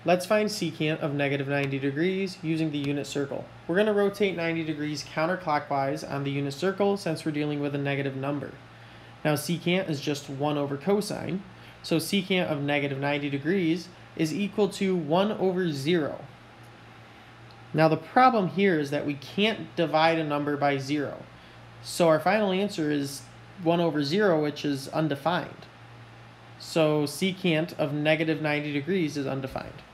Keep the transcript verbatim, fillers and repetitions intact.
Let's find secant of negative ninety degrees using the unit circle. We're going to rotate ninety degrees counterclockwise on the unit circle since we're dealing with a negative number. Now secant is just one over cosine, so secant of negative ninety degrees is equal to one over zero. Now the problem here is that we can't divide a number by zero. So our final answer is one over zero, which is undefined. So secant of negative ninety degrees is undefined.